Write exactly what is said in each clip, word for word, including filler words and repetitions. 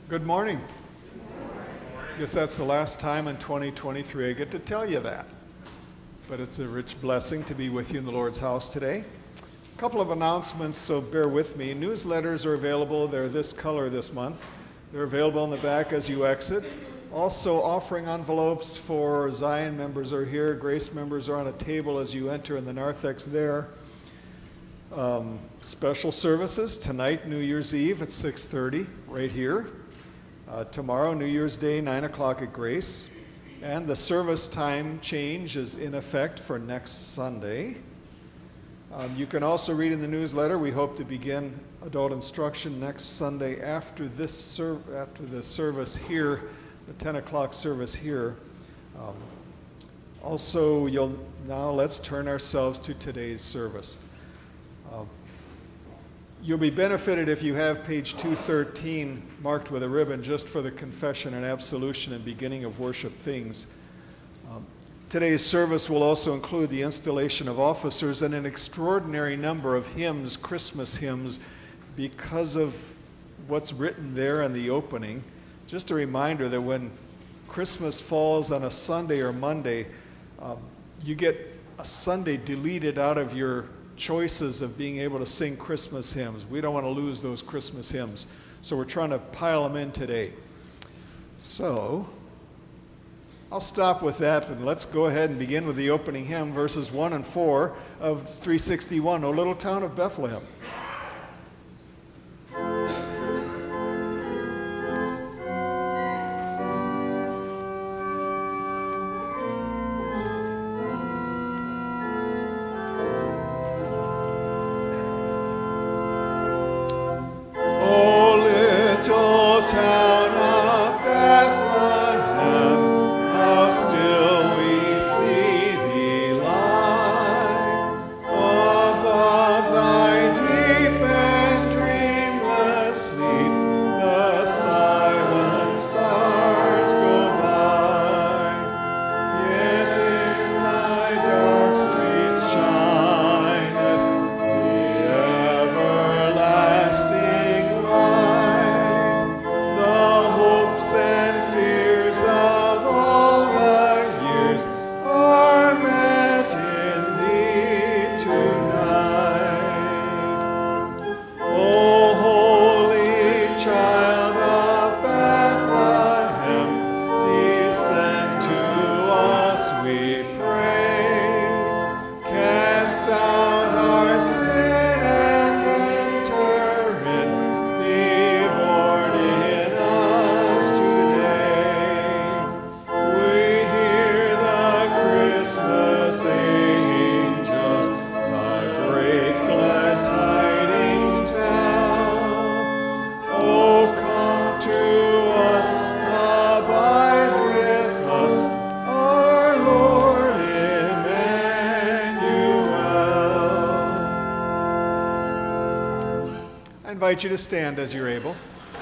Good morning. I guess that's the last time in twenty twenty-three I get to tell you that. But it's a rich blessing to be with you in the Lord's house today. A couple of announcements, so bear with me. Newsletters are available. They're this color this month. They're available in the back as you exit. Also, offering envelopes for Zion members are here. Grace members are on a table as you enter in the narthex there. Um, special services tonight, New Year's Eve at six thirty, right here. Uh, tomorrow, New Year's Day, nine o'clock at Grace. And the service time change is in effect for next Sunday. Um, you can also read in the newsletter, we hope to begin adult instruction next Sunday after this serv after the service here, the ten o'clock service here. Um, also, you'll now let's turn ourselves to today's service. Uh, You'll be benefited if you have page two thirteen marked with a ribbon just for the confession and absolution and beginning of worship things. Um, today's service will also include the installation of officers and an extraordinary number of hymns, Christmas hymns, because of what's written there in the opening. Just a reminder that when Christmas falls on a Sunday or Monday, um, you get a Sunday deleted out of your choices of being able to sing Christmas hymns. We don't want to lose those Christmas hymns, so we're trying to pile them in today. So I'll stop with that and let's go ahead and begin with the opening hymn, verses one and four of three sixty-one, O Little Town of Bethlehem. I invite you to stand as you're able.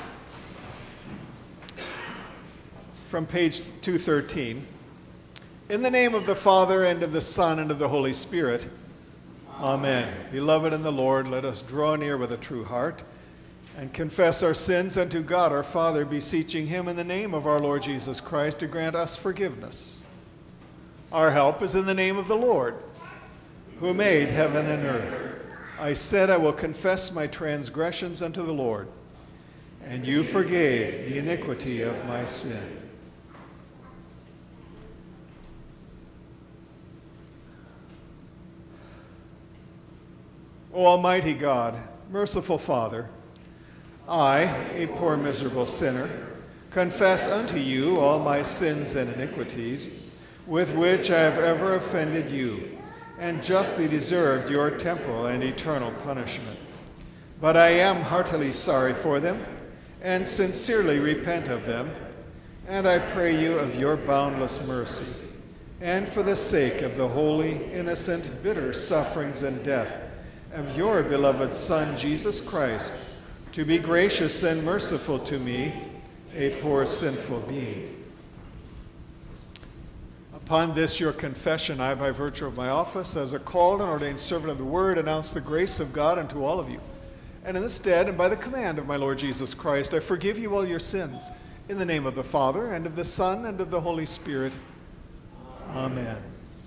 From page two thirteen. In the name of the Father, and of the Son, and of the Holy Spirit. Amen. Amen. Beloved in the Lord, let us draw near with a true heart and confess our sins unto God our Father, beseeching him in the name of our Lord Jesus Christ to grant us forgiveness. Our help is in the name of the Lord, who made heaven and earth. I said, I will confess my transgressions unto the Lord, and you forgave the iniquity of my sin. O Almighty God, merciful Father, I, a poor miserable sinner, confess unto you all my sins and iniquities, with which I have ever offended you, and justly deserved your temporal and eternal punishment. But I am heartily sorry for them, and sincerely repent of them, and I pray you of your boundless mercy, and for the sake of the holy, innocent, bitter sufferings and death of your beloved Son, Jesus Christ, to be gracious and merciful to me, a poor sinful being. Upon this, your confession, I, by virtue of my office as a called and ordained servant of the word, announce the grace of God unto all of you, And in this stead, and by the command of my Lord Jesus Christ, I forgive you all your sins. In the name of the Father, and of the Son, and of the Holy Spirit. Amen.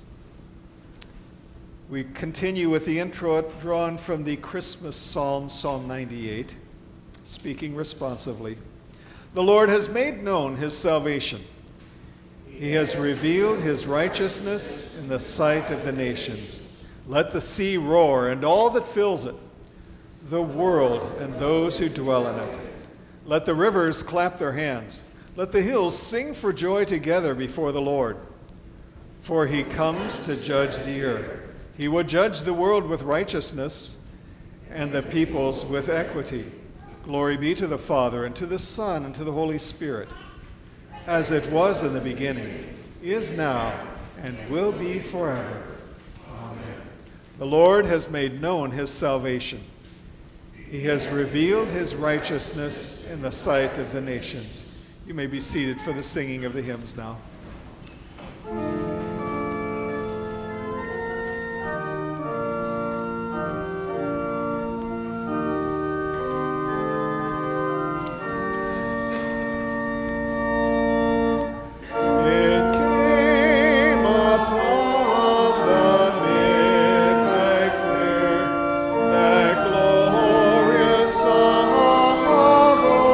We continue with the intro drawn from the Christmas Psalm, Psalm ninety-eight, speaking responsively. The Lord has made known his salvation. He has revealed his righteousness in the sight of the nations. Let the sea roar and all that fills it, the world and those who dwell in it. Let the rivers clap their hands. Let the hills sing for joy together before the Lord. For he comes to judge the earth. He will judge the world with righteousness and the peoples with equity. Glory be to the Father, and to the Son, and to the Holy Spirit, as it was in the beginning, is now, and will be forever. Amen. The Lord has made known his salvation. He has revealed his righteousness in the sight of the nations. You may be seated for the singing of the hymns now.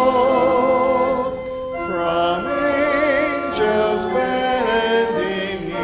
Just bending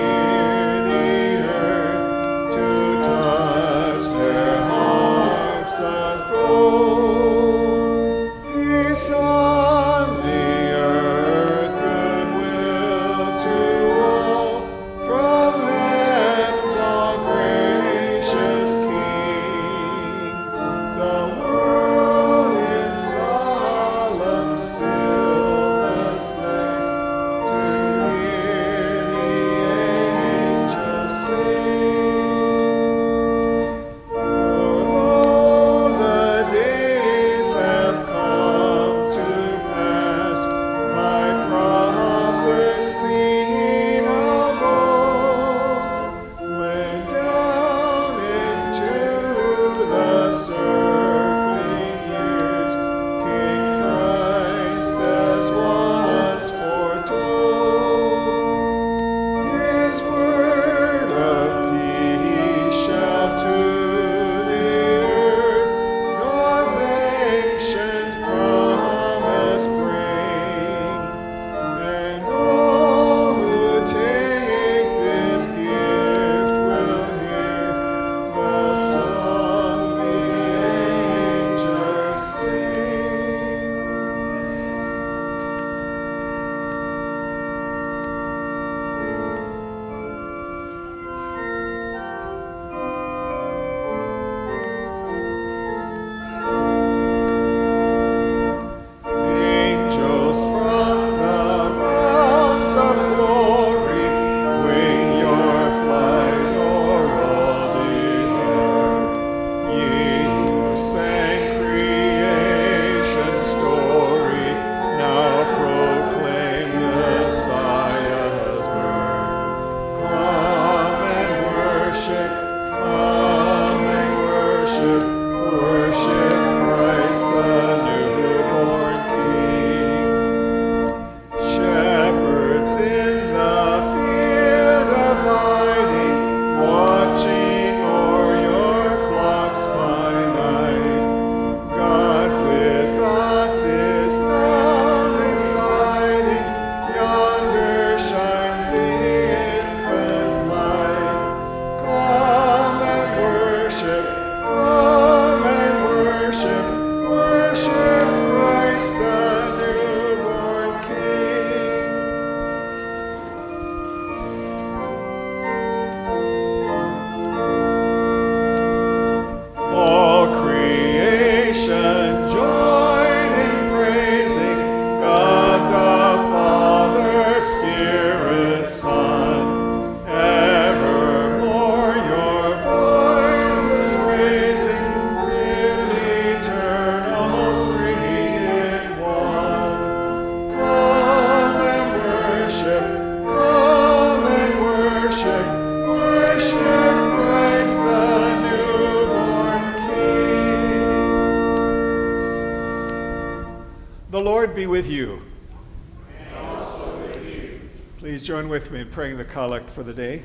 with you. And also with you. Please join with me in praying the collect for the day.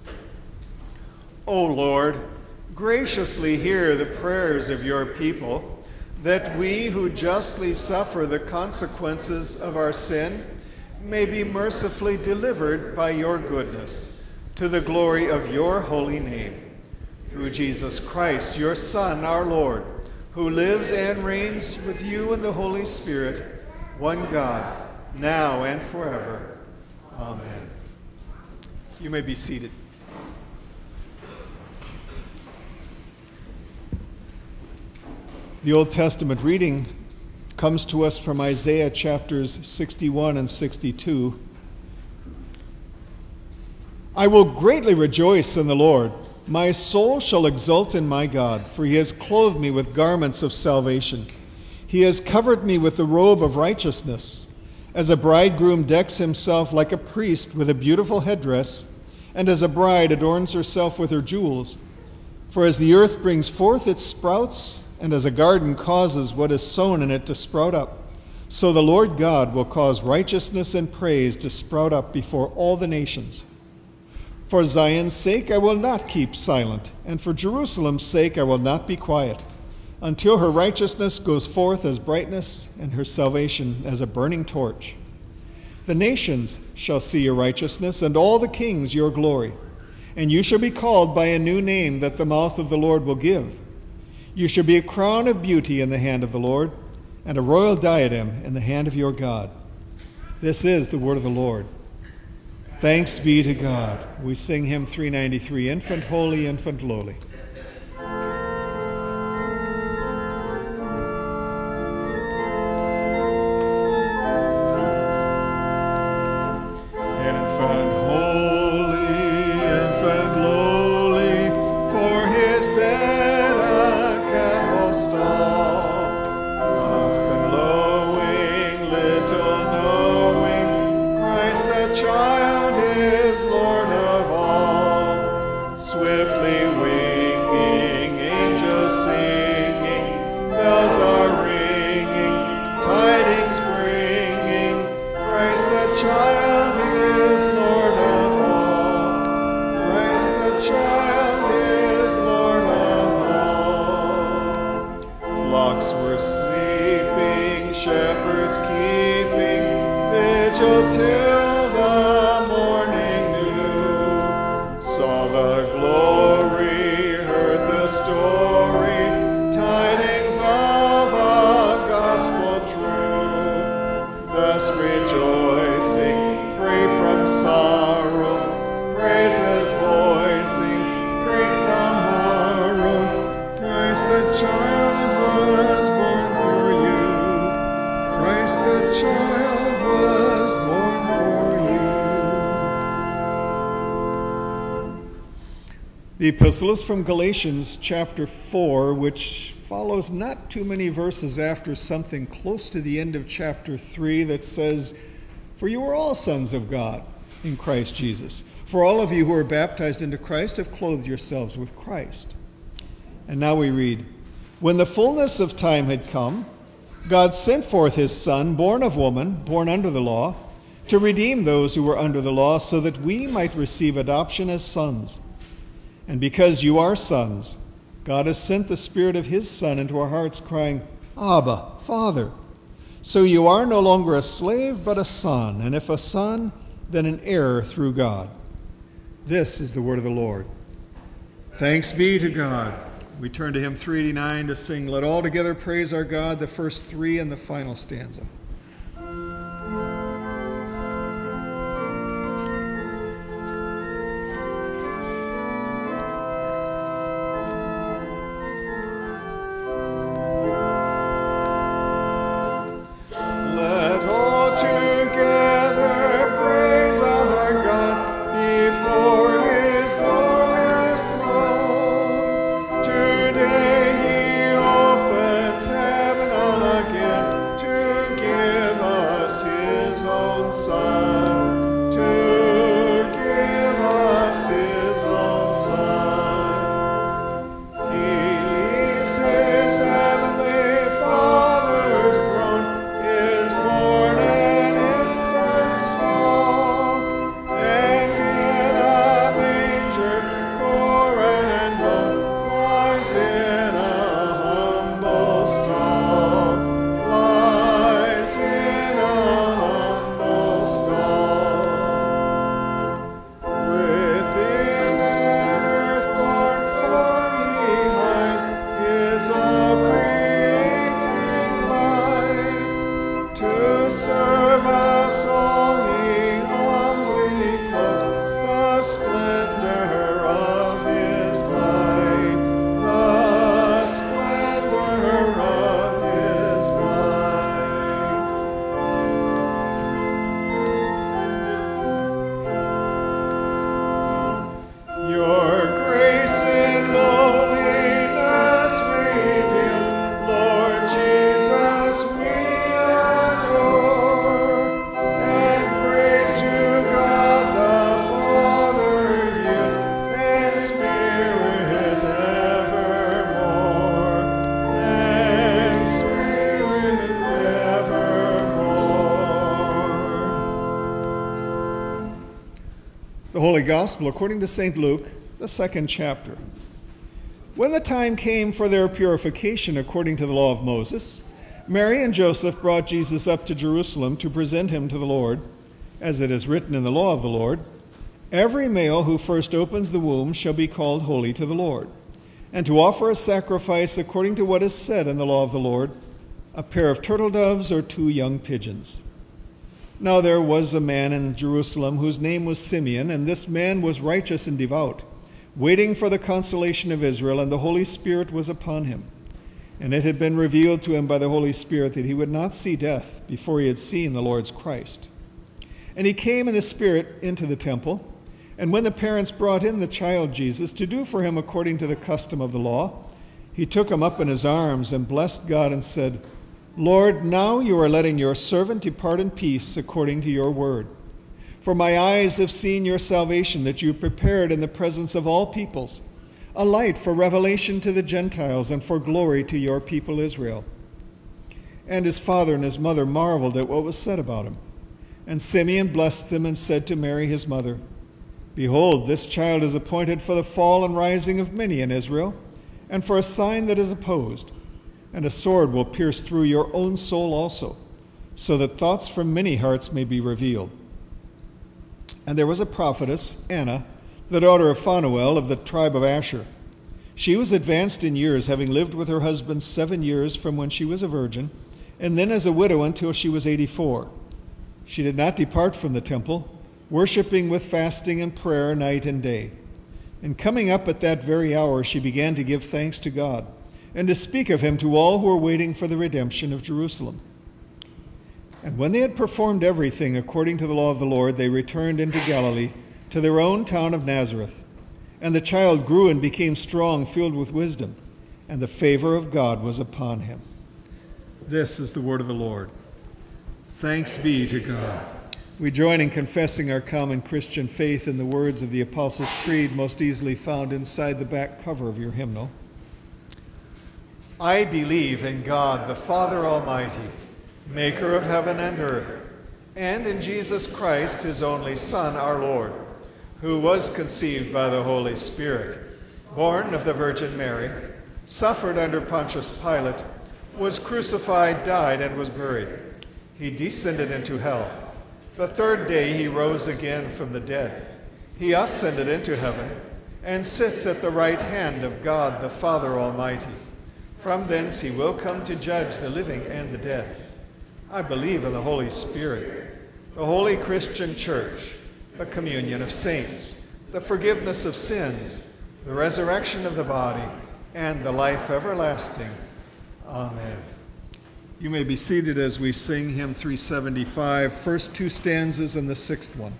O Lord, graciously hear the prayers of your people, that we who justly suffer the consequences of our sin may be mercifully delivered by your goodness, to the glory of your holy name. Through Jesus Christ, your Son, our Lord, who lives and reigns with you in the Holy Spirit, one God, now and forever. Amen. You may be seated. The Old Testament reading comes to us from Isaiah chapters sixty-one and sixty-two. I will greatly rejoice in the Lord. My soul shall exult in my God, for he has clothed me with garments of salvation. He has covered me with the robe of righteousness, as a bridegroom decks himself like a priest with a beautiful headdress, and as a bride adorns herself with her jewels. For as the earth brings forth its sprouts, and as a garden causes what is sown in it to sprout up, so the Lord God will cause righteousness and praise to sprout up before all the nations. For Zion's sake I will not keep silent, and for Jerusalem's sake I will not be quiet, until her righteousness goes forth as brightness, and her salvation as a burning torch. The nations shall see your righteousness, and all the kings your glory. And you shall be called by a new name that the mouth of the Lord will give. You shall be a crown of beauty in the hand of the Lord, and a royal diadem in the hand of your God. This is the word of the Lord. Thanks be to God. We sing hymn three ninety-three, Infant Holy, Infant Lowly. The epistle is from Galatians chapter four, which follows not too many verses after something close to the end of chapter three that says, "For you are all sons of God in Christ Jesus. For all of you who are baptized into Christ have clothed yourselves with Christ." And now we read, "When the fullness of time had come, God sent forth his Son, born of woman, born under the law, to redeem those who were under the law, so that we might receive adoption as sons. And because you are sons, God has sent the Spirit of his Son into our hearts, crying, 'Abba, Father.' So you are no longer a slave, but a son, and if a son, then an heir through God." This is the word of the Lord. Thanks be to God. We turn to hymn three eighty-nine to sing, "Let All Together Praise Our God," the first three and the final stanza. Together The Holy Gospel according to Saint Luke, the second chapter. When the time came for their purification according to the law of Moses, Mary and Joseph brought Jesus up to Jerusalem to present him to the Lord, as it is written in the law of the Lord, "Every male who first opens the womb shall be called holy to the Lord, and to offer a sacrifice according to what is said in the law of the Lord, a pair of turtle doves or two young pigeons." Now there was a man in Jerusalem whose name was Simeon, and this man was righteous and devout, waiting for the consolation of Israel, and the Holy Spirit was upon him. And it had been revealed to him by the Holy Spirit that he would not see death before he had seen the Lord's Christ. And he came in the Spirit into the temple, and when the parents brought in the child Jesus to do for him according to the custom of the law, he took him up in his arms and blessed God and said, "Lord, now you are letting your servant depart in peace according to your word. For my eyes have seen your salvation that you prepared in the presence of all peoples, a light for revelation to the Gentiles and for glory to your people Israel." And his father and his mother marveled at what was said about him. And Simeon blessed them and said to Mary his mother, "Behold, this child is appointed for the fall and rising of many in Israel, and for a sign that is opposed. And a sword will pierce through your own soul also, so that thoughts from many hearts may be revealed." And there was a prophetess, Anna, the daughter of Phanuel of the tribe of Asher. She was advanced in years, having lived with her husband seven years from when she was a virgin, and then as a widow until she was eighty-four. She did not depart from the temple, worshiping with fasting and prayer night and day. And coming up at that very hour, she began to give thanks to God, and to speak of him to all who were waiting for the redemption of Jerusalem. And when they had performed everything according to the law of the Lord, they returned into Galilee, to their own town of Nazareth. And the child grew and became strong, filled with wisdom, and the favor of God was upon him. This is the word of the Lord. Thanks be to God. We join in confessing our common Christian faith in the words of the Apostles' Creed, most easily found inside the back cover of your hymnal. I believe in God, the Father Almighty, maker of heaven and earth, and in Jesus Christ, his only Son, our Lord, who was conceived by the Holy Spirit, born of the Virgin Mary, suffered under Pontius Pilate, was crucified, died, and was buried. He descended into hell. The third day he rose again from the dead. He ascended into heaven and sits at the right hand of God, the Father Almighty. From thence he will come to judge the living and the dead. I believe in the Holy Spirit, the holy Christian church, the communion of saints, the forgiveness of sins, the resurrection of the body, and the life everlasting. Amen. You may be seated as we sing hymn three seventy-five, first two stanzas and the sixth one.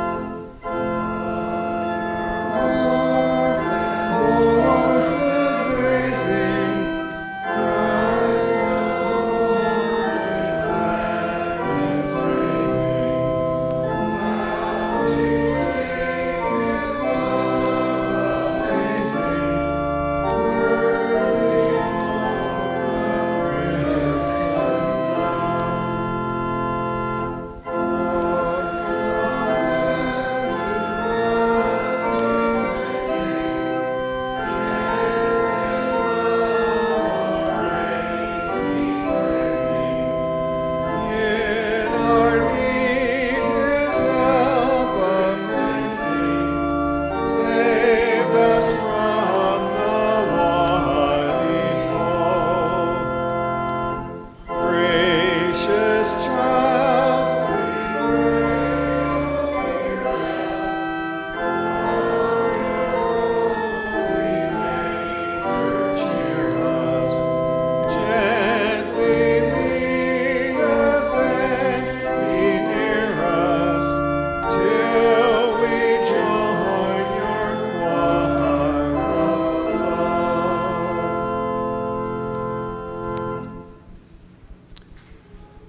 This is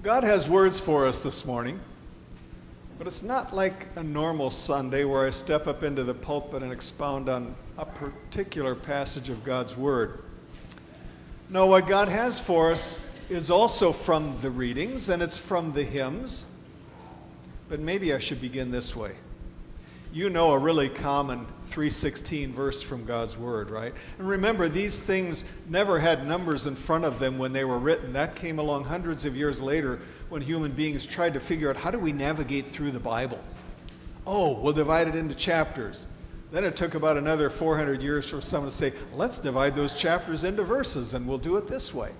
God has words for us this morning, but it's not like a normal Sunday where I step up into the pulpit and expound on a particular passage of God's Word. No, what God has for us is also from the readings, and it's from the hymns, but maybe I should begin this way. You know a really common three sixteen verse from God's Word, right? And remember, these things never had numbers in front of them when they were written. That came along hundreds of years later when human beings tried to figure out, how do we navigate through the Bible? Oh, we'll divide it into chapters. Then it took about another four hundred years for someone to say, let's divide those chapters into verses, and we'll do it this way.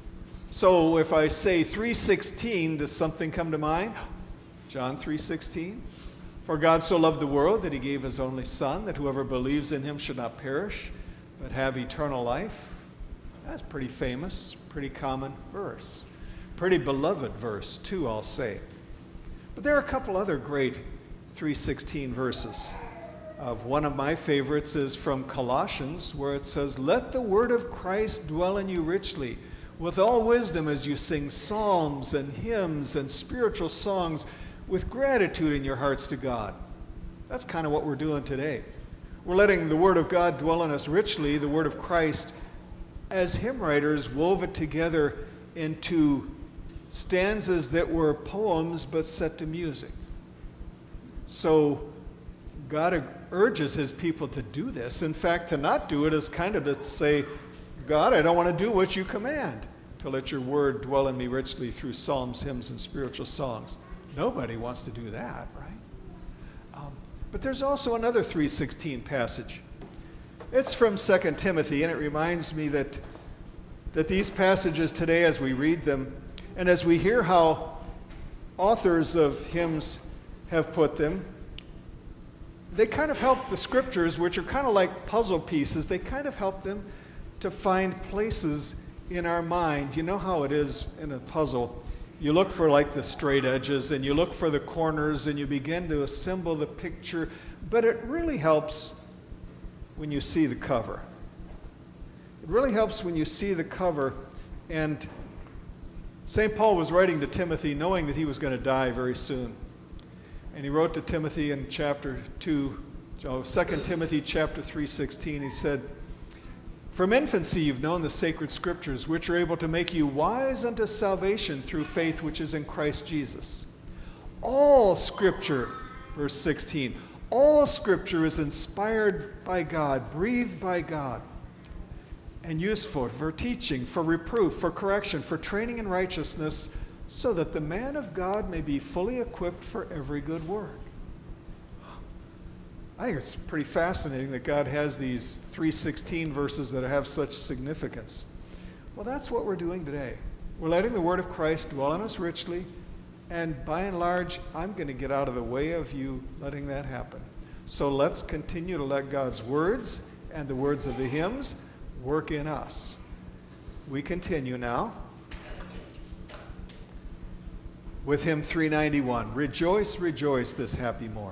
So if I say three sixteen, does something come to mind? John three sixteen. For God so loved the world that he gave his only Son, that whoever believes in him should not perish, but have eternal life. That's pretty famous, pretty common verse. Pretty beloved verse, too, I'll say. But there are a couple other great three sixteen verses. Uh, one of my favorites is from Colossians, where it says, let the word of Christ dwell in you richly, with all wisdom as you sing psalms and hymns and spiritual songs, with gratitude in your hearts to God. That's kind of what we're doing today. We're letting the Word of God dwell in us richly, the Word of Christ, as hymn writers wove it together into stanzas that were poems but set to music. So God urges his people to do this. In fact, to not do it is kind of to say, God, I don't want to do what you command, to let your Word dwell in me richly through psalms, hymns, and spiritual songs. Nobody wants to do that, right? Um, but there's also another three sixteen passage. It's from Second Timothy, and it reminds me that, that these passages today, as we read them, and as we hear how authors of hymns have put them, they kind of help the scriptures, which are kind of like puzzle pieces, they kind of help them to find places in our mind. You know how it is in a puzzle. You look for like the straight edges, and you look for the corners, and you begin to assemble the picture. But it really helps when you see the cover. It really helps when you see the cover. And Saint Paul was writing to Timothy knowing that he was going to die very soon. And he wrote to Timothy in chapter two, oh, Second Timothy chapter three sixteen, he said, from infancy you've known the sacred scriptures, which are able to make you wise unto salvation through faith which is in Christ Jesus. All scripture, verse sixteen, all scripture is inspired by God, breathed by God, and useful for teaching, for reproof, for correction, for training in righteousness, so that the man of God may be fully equipped for every good work. I think it's pretty fascinating that God has these three sixteen verses that have such significance. Well, that's what we're doing today. We're letting the Word of Christ dwell in us richly, and by and large, I'm going to get out of the way of you letting that happen. So let's continue to let God's words and the words of the hymns work in us. We continue now with hymn three ninety-one, Rejoice, Rejoice this happy morn.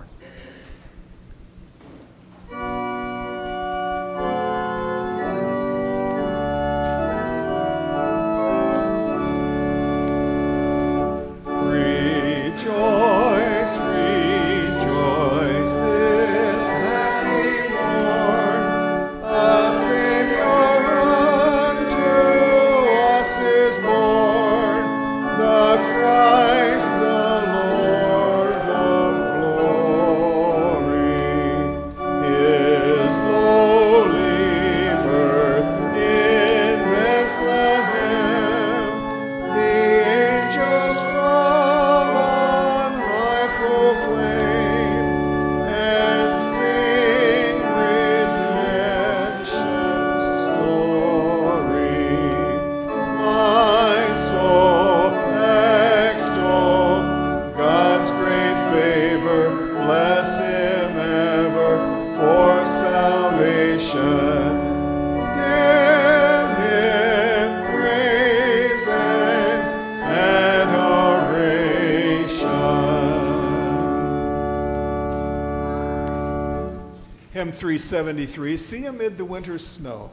Hymn three seventy-three, See Amid the Winter's Snow.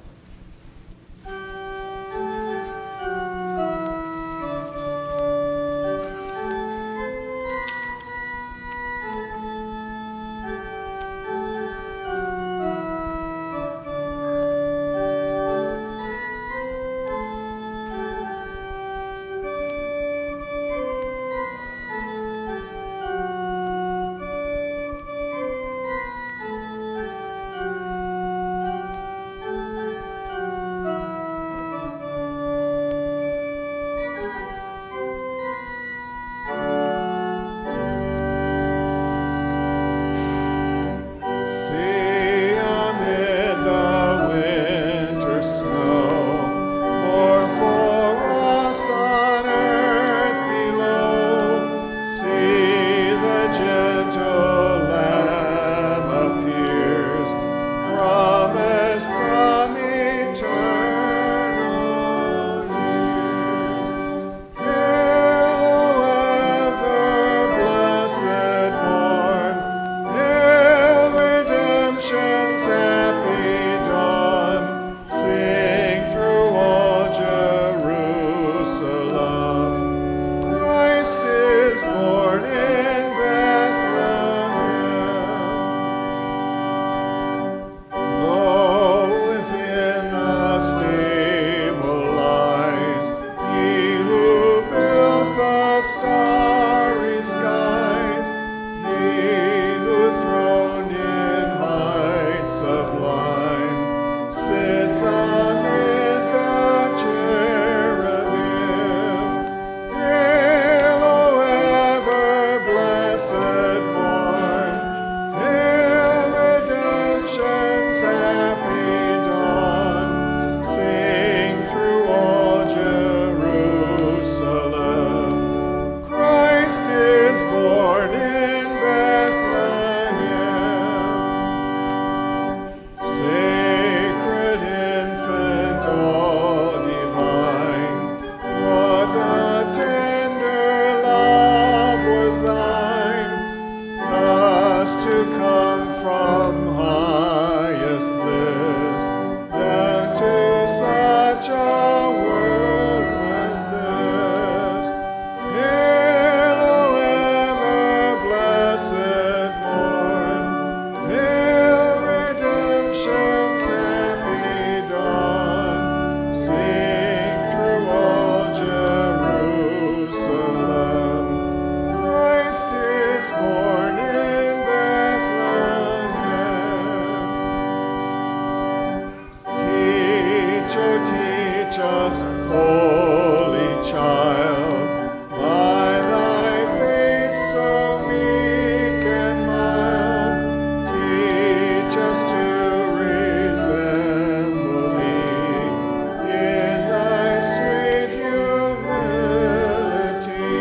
precious holy child, by thy face so meek and mild, teach us to resemble thee in thy sweet humility.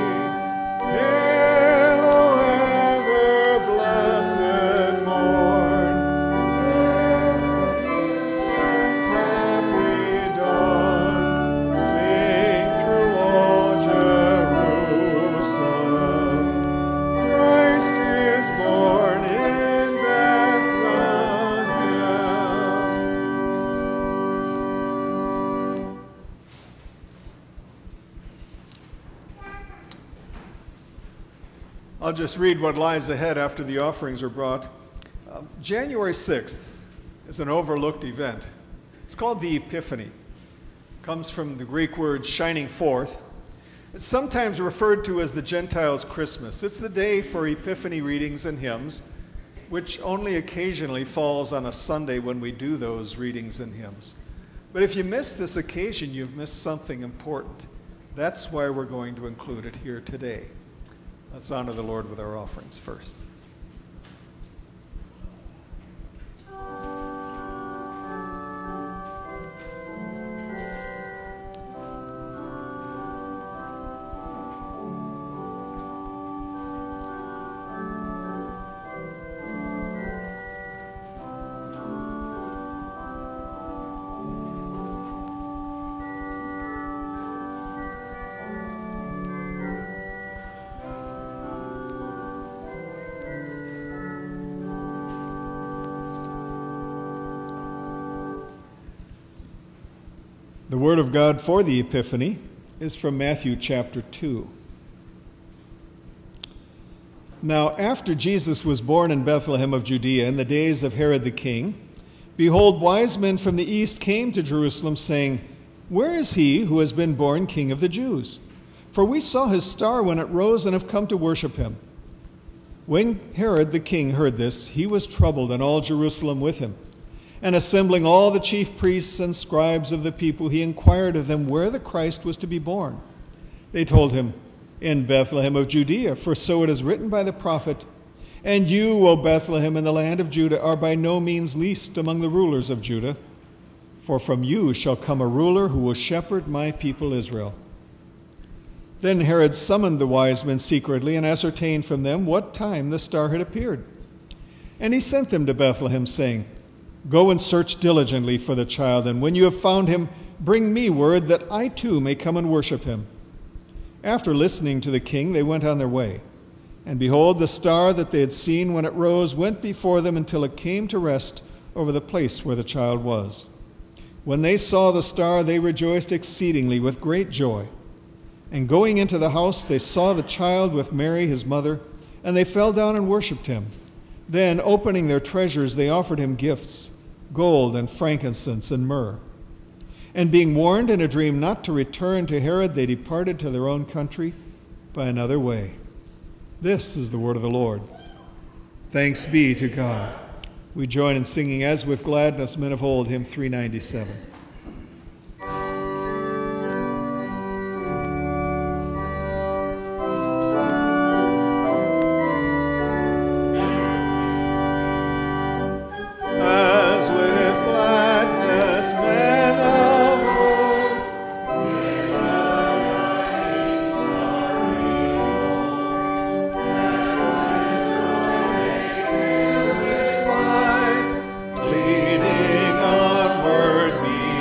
Hail, O ever blessed morn, heaven's happy dawn, sing through all Jerusalem. Christ is born in Bethlehem. I'll just read what lies ahead after the offerings are brought. Uh, January sixth is an overlooked event. It's called the Epiphany. It comes from the Greek word shining forth. It's sometimes referred to as the Gentiles' Christmas. It's the day for Epiphany readings and hymns, which only occasionally falls on a Sunday when we do those readings and hymns. But if you miss this occasion, you've missed something important. That's why we're going to include it here today. Let's honor the Lord with our offerings first. The word of God for the Epiphany is from Matthew chapter two. Now, after Jesus was born in Bethlehem of Judea in the days of Herod the king, behold, wise men from the east came to Jerusalem, saying, Where is he who has been born King of the Jews? For we saw his star when it rose and have come to worship him. When Herod the king heard this, he was troubled, and all Jerusalem with him. And assembling all the chief priests and scribes of the people, he inquired of them where the Christ was to be born. They told him, In Bethlehem of Judea, for so it is written by the prophet, And you, O Bethlehem, in the land of Judah, are by no means least among the rulers of Judah, for from you shall come a ruler who will shepherd my people Israel. Then Herod summoned the wise men secretly and ascertained from them what time the star had appeared. And he sent them to Bethlehem, saying, Go and search diligently for the child, and when you have found him, bring me word that I too may come and worship him. After listening to the king, they went on their way. And behold, the star that they had seen when it rose went before them until it came to rest over the place where the child was. When they saw the star, they rejoiced exceedingly with great joy. And going into the house, they saw the child with Mary his mother, and they fell down and worshipped him. Then, opening their treasures, they offered him gifts, gold and frankincense and myrrh. And being warned in a dream not to return to Herod, they departed to their own country by another way. This is the word of the Lord. Thanks be to God. We join in singing, as with gladness men of old, hymn three ninety-seven. Leading onward, me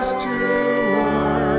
hearts to our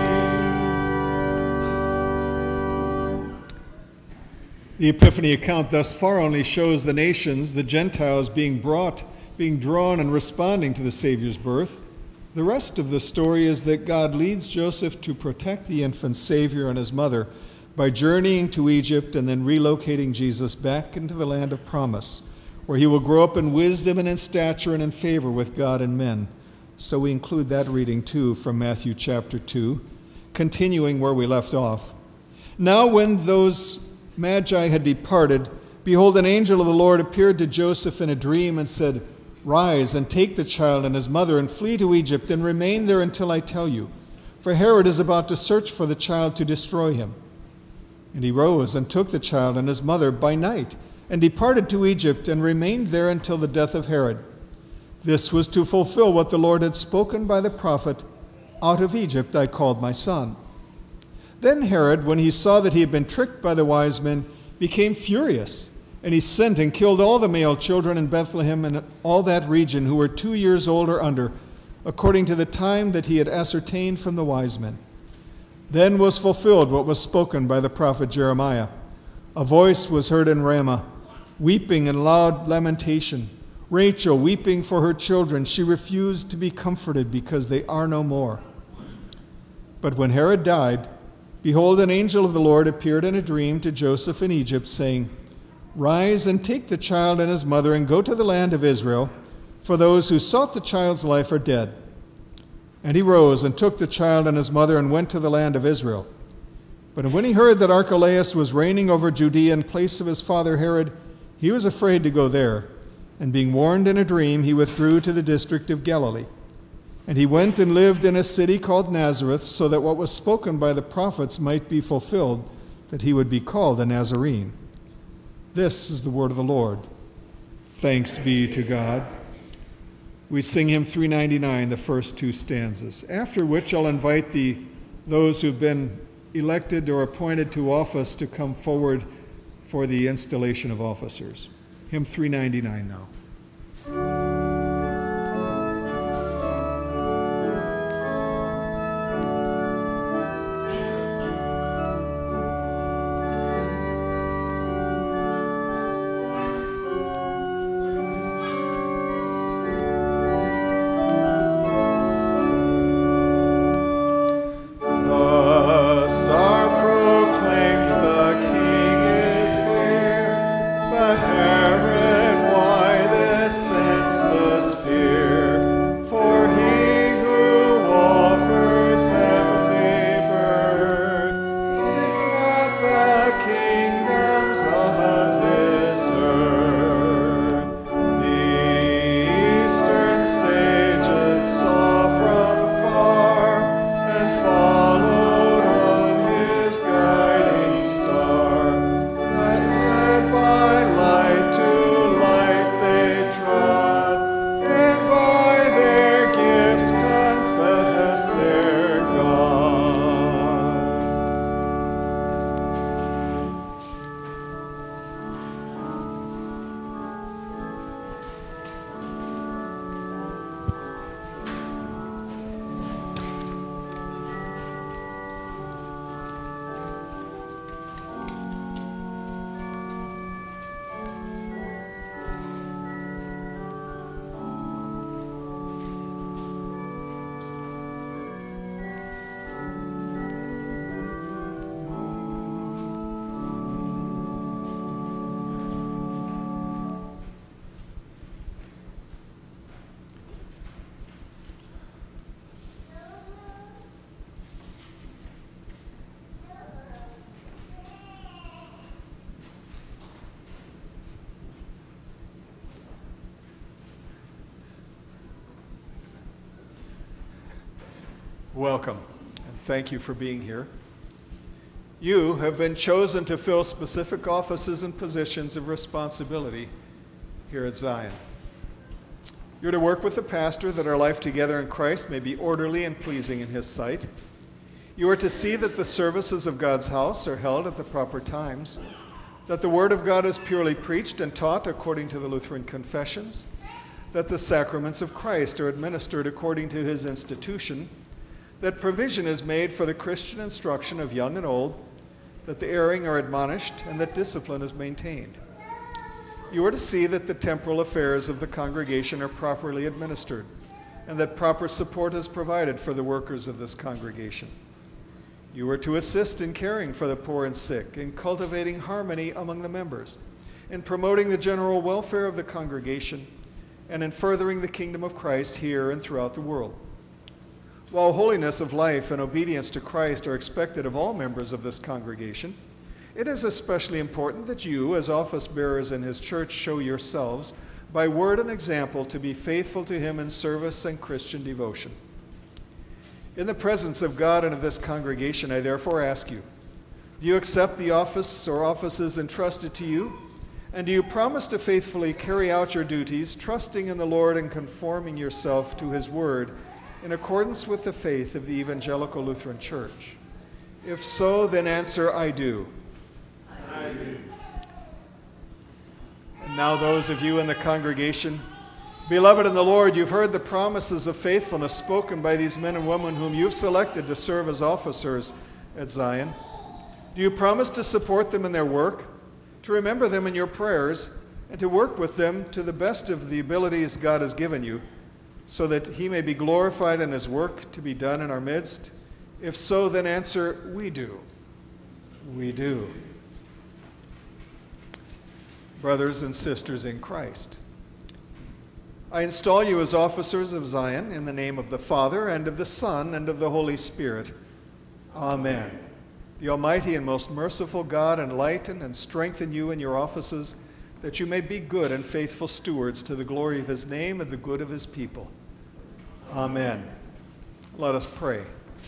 King. The Epiphany account thus far only shows the nations, the Gentiles, being brought, being drawn and responding to the Savior's birth. The rest of the story is that God leads Joseph to protect the infant Savior and his mother by journeying to Egypt and then relocating Jesus back into the land of promise, where he will grow up in wisdom and in stature and in favor with God and men. So we include that reading too from Matthew chapter two, continuing where we left off. Now when those Magi had departed, behold, an angel of the Lord appeared to Joseph in a dream and said, Rise and take the child and his mother and flee to Egypt and remain there until I tell you, for Herod is about to search for the child to destroy him. And he rose and took the child and his mother by night and departed to Egypt and remained there until the death of Herod. This was to fulfill what the Lord had spoken by the prophet, Out of Egypt I called my son. Then Herod, when he saw that he had been tricked by the wise men, became furious, and he sent and killed all the male children in Bethlehem and all that region who were two years old or under, according to the time that he had ascertained from the wise men. Then was fulfilled what was spoken by the prophet Jeremiah. A voice was heard in Ramah, weeping and loud lamentation. Rachel weeping for her children. She refused to be comforted because they are no more. But when Herod died, behold, an angel of the Lord appeared in a dream to Joseph in Egypt, saying, Rise and take the child and his mother and go to the land of Israel, for those who sought the child's life are dead. And he rose and took the child and his mother and went to the land of Israel. But when he heard that Archelaus was reigning over Judea in place of his father Herod, he was afraid to go there. And being warned in a dream, he withdrew to the district of Galilee. And he went and lived in a city called Nazareth, so that what was spoken by the prophets might be fulfilled, that he would be called a Nazarene. This is the word of the Lord. Thanks be to God. We sing hymn three ninety-nine, the first two stanzas, after which I'll invite the those who've been elected or appointed to office to come forward for the installation of officers. Hymn three ninety-nine now. Welcome, and thank you for being here. You have been chosen to fill specific offices and positions of responsibility here at Zion. You're to work with the pastor that our life together in Christ may be orderly and pleasing in his sight. You are to see that the services of God's house are held at the proper times, that the word of God is purely preached and taught according to the Lutheran confessions, that the sacraments of Christ are administered according to his institution, that provision is made for the Christian instruction of young and old, that the erring are admonished, and that discipline is maintained. You are to see that the temporal affairs of the congregation are properly administered, and that proper support is provided for the workers of this congregation. You are to assist in caring for the poor and sick, in cultivating harmony among the members, in promoting the general welfare of the congregation, and in furthering the kingdom of Christ here and throughout the world. While holiness of life and obedience to Christ are expected of all members of this congregation, it is especially important that you, as office bearers in his church, show yourselves, by word and example, to be faithful to him in service and Christian devotion. In the presence of God and of this congregation, I therefore ask you, do you accept the office or offices entrusted to you? And do you promise to faithfully carry out your duties, trusting in the Lord and conforming yourself to his word in accordance with the faith of the Evangelical Lutheran Church? If so, then answer, I do. I do. And now those of you in the congregation, beloved in the Lord, you've heard the promises of faithfulness spoken by these men and women whom you've selected to serve as officers at Zion. Do you promise to support them in their work, to remember them in your prayers, and to work with them to the best of the abilities God has given you, so that he may be glorified in his work to be done in our midst? If so, then answer, we do. We do. Brothers and sisters in Christ, I install you as officers of Zion in the name of the Father, and of the Son, and of the Holy Spirit. Amen. The Almighty and most merciful God enlighten and strengthen you in your offices, that you may be good and faithful stewards to the glory of his name and the good of his people. Amen. Let us pray.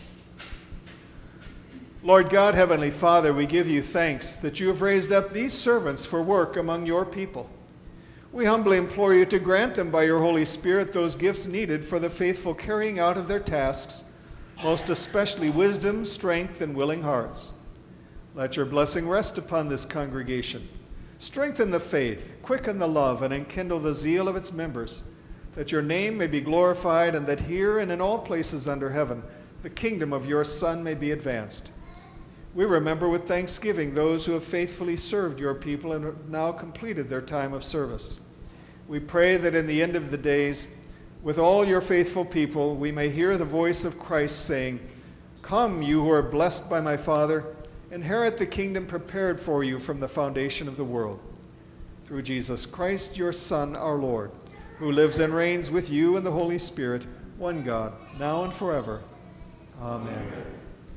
Lord God, Heavenly Father, we give you thanks that you have raised up these servants for work among your people. We humbly implore you to grant them by your Holy Spirit those gifts needed for the faithful carrying out of their tasks, most especially wisdom, strength, and willing hearts. Let your blessing rest upon this congregation. Strengthen the faith, quicken the love, and enkindle the zeal of its members, that your name may be glorified, and that here and in all places under heaven the kingdom of your Son may be advanced. We remember with thanksgiving those who have faithfully served your people and have now completed their time of service. We pray that in the end of the days, with all your faithful people, we may hear the voice of Christ saying, "Come, you who are blessed by my Father, inherit the kingdom prepared for you from the foundation of the world. Through Jesus Christ, your Son, our Lord, who lives and reigns with you in the Holy Spirit, one God, now and forever. Amen." Amen.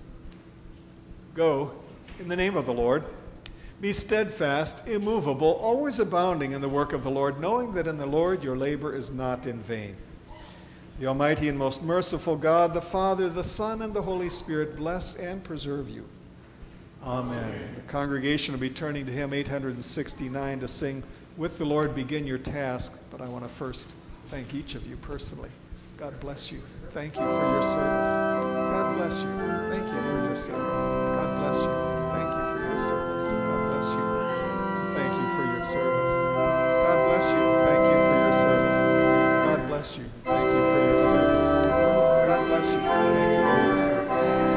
Go in the name of the Lord. Be steadfast, immovable, always abounding in the work of the Lord, knowing that in the Lord your labor is not in vain. The Almighty and most merciful God, the Father, the Son, and the Holy Spirit bless and preserve you. Amen. Amen. The congregation will be turning to hymn eight hundred sixty-nine to sing "With the Lord Begin Your Task," but I want to first thank each of you personally. God bless you. Thank you for your service. God bless you. Thank you for your service. God bless you. Thank you for your service. God bless you. Thank you for your service. God bless you. Thank you for your service. God bless you. Thank you for your service. God bless you. Thank you for your service.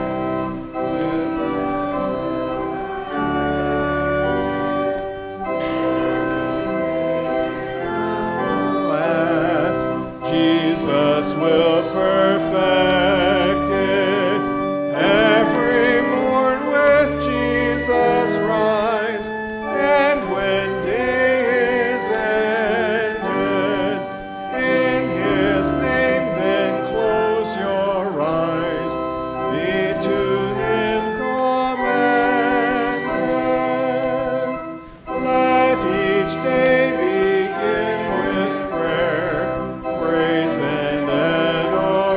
Jesus will perfect it. Every morn with Jesus rise, and when day is ended, in his name then close your eyes. Be to him commended. Let each day begin with prayer, praise and adoration.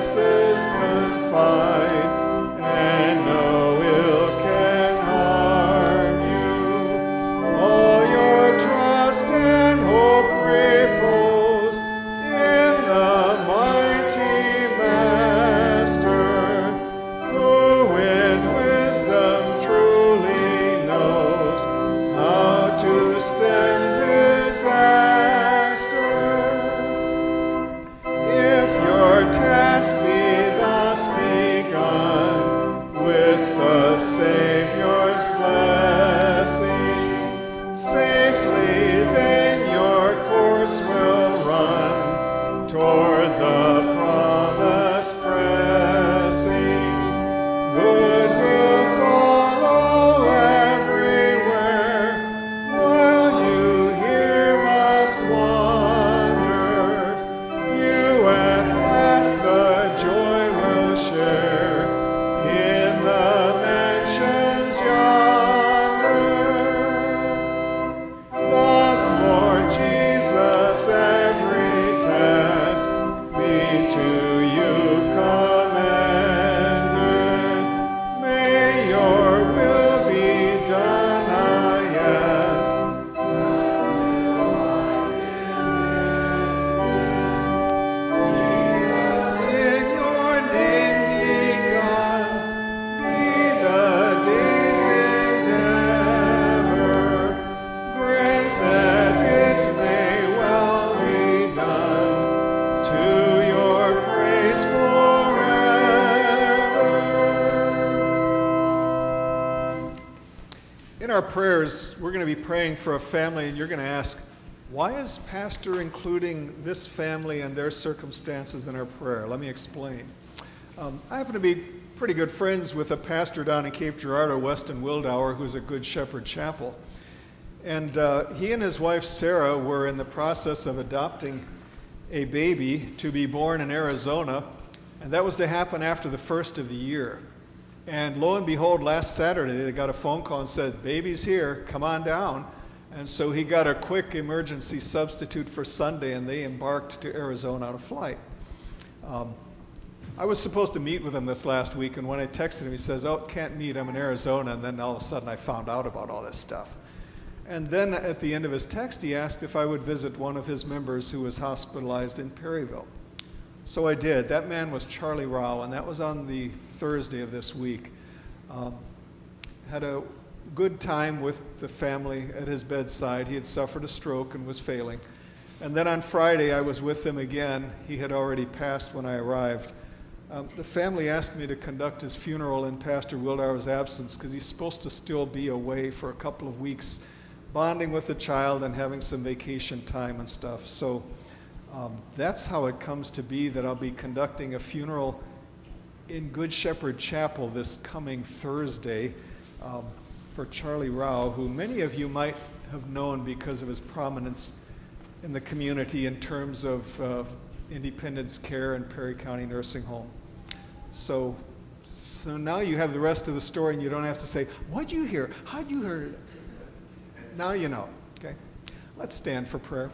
promises confide, and no ill can harm you. All your trust and hope repose in the mighty Master, who with wisdom truly knows how to stem disaster. If your task be thus begun, with the Savior's blessing, safely then your course will run toward the promise pressing. Good will follow everywhere, while you here must wander. You at last the joy will share in the mansions yonder. Thus, Lord Jesus, every task be to you commended. May your will be done, I ask. In your name begun, be the day's endeavor. Grant that it may well be done, to your praise forever. In our prayers, we're going to be praying for a family, and you're going to ask, why is Pastor including this family and their circumstances in our prayer? Let me explain. Um, I happen to be pretty good friends with a pastor down in Cape Girardeau, Weston Wildauer, who's at Good Shepherd Chapel. And uh, he and his wife, Sarah, were in the process of adopting a baby to be born in Arizona, and that was to happen after the first of the year. And lo and behold, last Saturday, they got a phone call and said, baby's here, come on down. And so he got a quick emergency substitute for Sunday, and they embarked to Arizona on a flight. Um, I was supposed to meet with him this last week, and when I texted him, he says, oh, can't meet, I'm in Arizona, and then all of a sudden I found out about all this stuff. And then at the end of his text, he asked if I would visit one of his members who was hospitalized in Perryville. So I did. That man was Charlie Rao, and that was on the Thursday of this week. Um, had a good time with the family at his bedside. He had suffered a stroke and was failing. And then on Friday, I was with him again. He had already passed when I arrived. Um, the family asked me to conduct his funeral in Pastor Wildauer's absence because he's supposed to still be away for a couple of weeks, bonding with the child and having some vacation time and stuff. So um, that's how it comes to be that I'll be conducting a funeral in Good Shepherd Chapel this coming Thursday um, for Charlie Rao, who many of you might have known because of his prominence in the community in terms of uh, Independence Care and Perry County Nursing Home. So, so now you have the rest of the story, and you don't have to say, what'd you hear? How'd you hear it? Now you know, okay? Let's stand for prayer.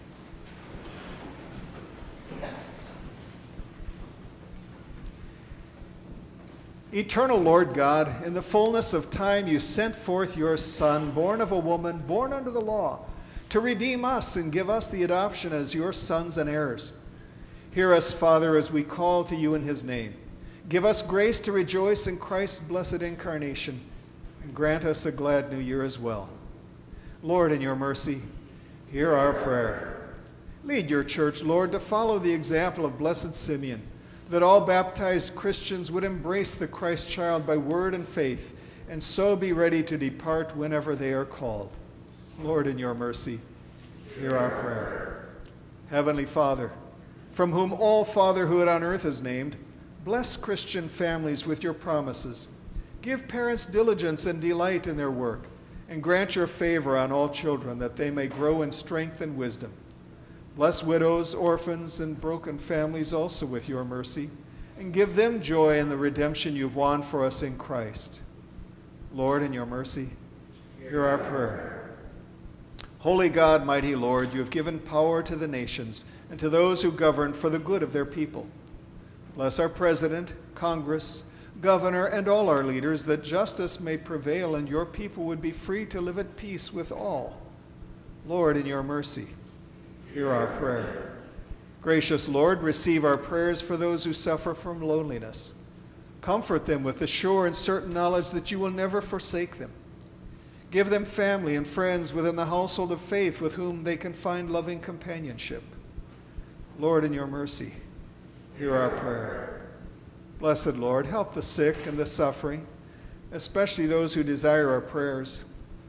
Eternal Lord God, in the fullness of time you sent forth your Son, born of a woman, born under the law, to redeem us and give us the adoption as your sons and heirs. Hear us, Father, as we call to you in his name. Give us grace to rejoice in Christ's blessed incarnation, and grant us a glad new year as well. Lord, in your mercy, hear our prayer. Lead your church, Lord, to follow the example of Blessed Simeon, that all baptized Christians would embrace the Christ child by word and faith, and so be ready to depart whenever they are called. Lord, in your mercy, hear our prayer. Heavenly Father, from whom all fatherhood on earth is named, bless Christian families with your promises. Give parents diligence and delight in their work, and grant your favor on all children, that they may grow in strength and wisdom. Bless widows, orphans, and broken families also with your mercy, and give them joy in the redemption you've won for us in Christ. Lord, in your mercy, hear our prayer. Holy God, mighty Lord, you have given power to the nations and to those who govern for the good of their people. Bless our president, Congress, governor, and all our leaders, that justice may prevail and your people would be free to live at peace with all. Lord, in your mercy, hear our prayer. Gracious Lord, receive our prayers for those who suffer from loneliness. Comfort them with the sure and certain knowledge that you will never forsake them. Give them family and friends within the household of faith with whom they can find loving companionship. Lord, in your mercy, hear our prayer. Blessed Lord, help the sick and the suffering, especially those who desire our prayers.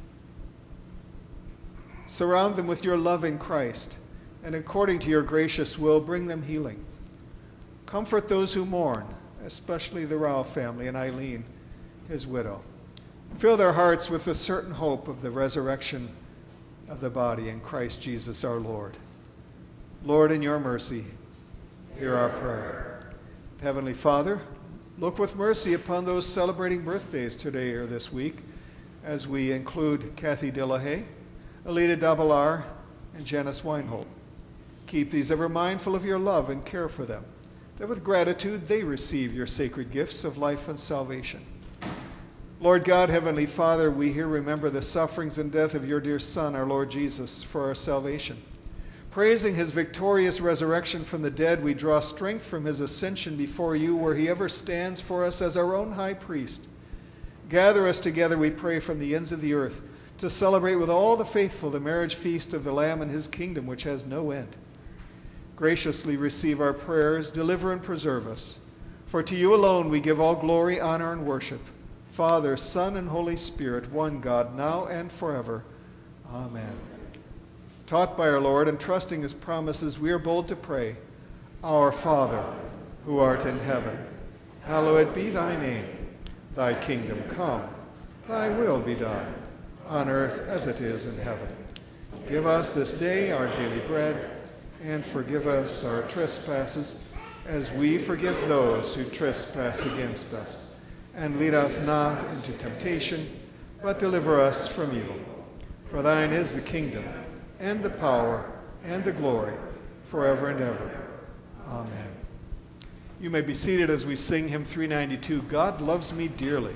Surround them with your loving Christ, and according to your gracious will, bring them healing. Comfort those who mourn, especially the Rao family and Eileen, his widow. Fill their hearts with the certain hope of the resurrection of the body in Christ Jesus our Lord. Lord, in your mercy, hear our prayer. Heavenly Father, look with mercy upon those celebrating birthdays today or this week, as we include Kathy Dillahay, Alita Dabalar, and Janice Weinhold. Keep these ever mindful of your love and care for them, that with gratitude they receive your sacred gifts of life and salvation. Lord God, Heavenly Father, we here remember the sufferings and death of your dear Son, our Lord Jesus, for our salvation. Praising his victorious resurrection from the dead, we draw strength from his ascension before you, where he ever stands for us as our own high priest. Gather us together, we pray, from the ends of the earth, to celebrate with all the faithful the marriage feast of the Lamb and his kingdom, which has no end. Graciously receive our prayers, deliver and preserve us. For to you alone we give all glory, honor, and worship. Father, Son, and Holy Spirit, one God, now and forever. Amen. Taught by our Lord and trusting his promises, we are bold to pray, Our Father, who art in heaven, hallowed be thy name. Thy kingdom come, thy will be done, on earth as it is in heaven. Give us this day our daily bread, and forgive us our trespasses, as we forgive those who trespass against us. And lead us not into temptation, but deliver us from evil. For thine is the kingdom, and the power, and the glory, forever and ever. Amen. You may be seated as we sing hymn three ninety-two, God Loves Me Dearly.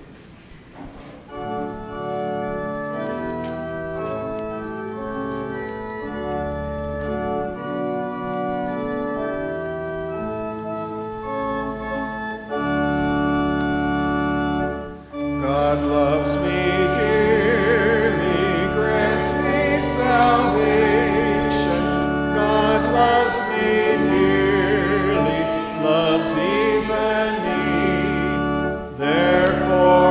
God loves me dearly, grants me salvation. God loves me dearly, loves even me. Therefore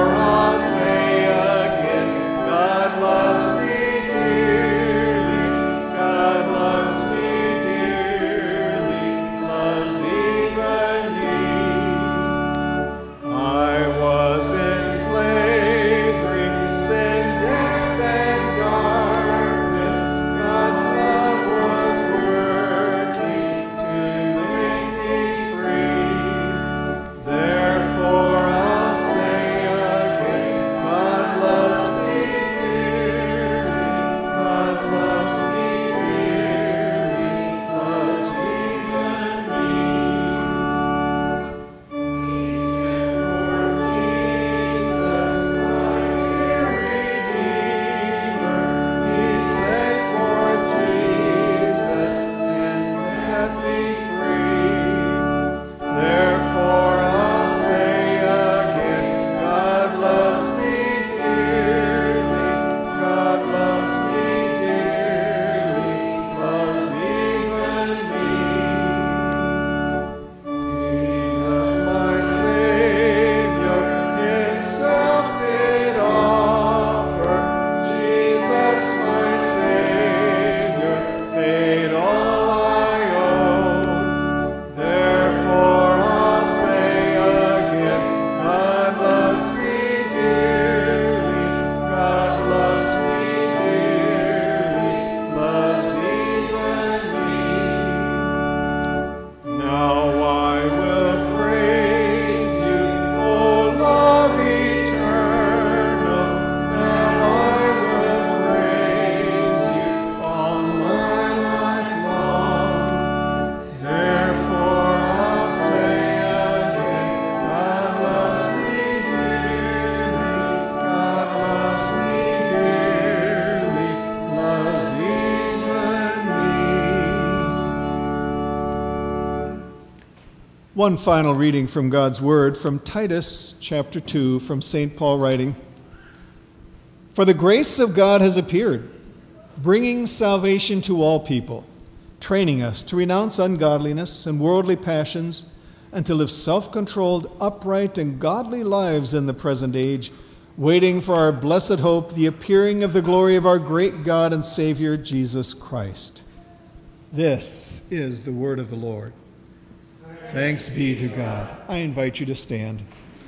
One final reading from God's Word from Titus chapter two, from Saint Paul writing, "For the grace of God has appeared, bringing salvation to all people, training us to renounce ungodliness and worldly passions, and to live self-controlled, upright, and godly lives in the present age, waiting for our blessed hope, the appearing of the glory of our great God and Savior, Jesus Christ." This is the word of the Lord. Thanks be to God. I invite you to stand.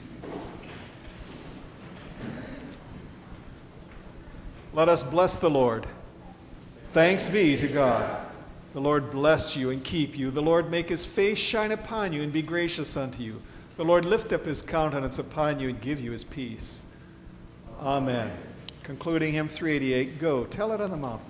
Let us bless the Lord. Thanks be to God. The Lord bless you and keep you. The Lord make his face shine upon you and be gracious unto you. The Lord lift up his countenance upon you and give you his peace. Amen. Concluding hymn three eighty-eight, Go, Tell It on the Mountain.